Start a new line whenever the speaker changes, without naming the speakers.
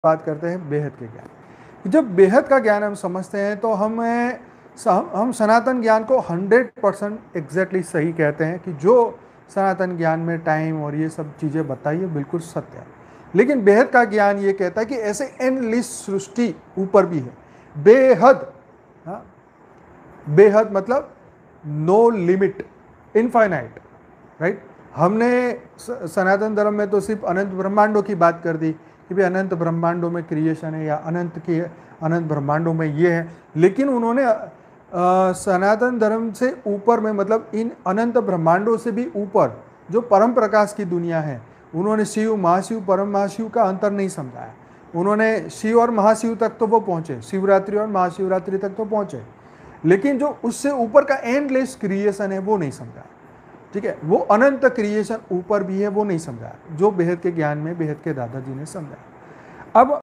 बात करते हैं बेहद के ज्ञान। जब बेहद का ज्ञान हम समझते हैं तो हम सनातन ज्ञान को 100% एग्जैक्टली सही कहते हैं कि जो सनातन ज्ञान में टाइम और ये सब चीज़ें बताई है बिल्कुल सत्य है। लेकिन बेहद का ज्ञान ये कहता है कि ऐसे एंडलेस सृष्टि ऊपर भी है, बेहद। हाँ, बेहद मतलब नो लिमिट, इनफाइनाइट, राइट। हमने सनातन धर्म में तो सिर्फ अनंत ब्रह्मांडों की बात कर दी कि भाई अनंत ब्रह्मांडों में क्रिएशन है या अनंत ब्रह्मांडों में ये है, लेकिन उन्होंने सनातन धर्म से ऊपर में मतलब इन अनंत ब्रह्मांडों से भी ऊपर जो परम प्रकाश की दुनिया है, उन्होंने शिव, महाशिव, परम महाशिव का अंतर नहीं समझाया। उन्होंने शिव और महाशिव तक तो वो पहुंचे, शिवरात्रि और महाशिवरात्रि तक तो पहुंचे, लेकिन जो उससे ऊपर का एंडलेस क्रिएशन है वो नहीं समझाया। ठीक है, वो अनंत क्रिएशन ऊपर भी है वो नहीं समझाया, जो बेहद के ज्ञान में बेहद के दादाजी ने समझाया। अब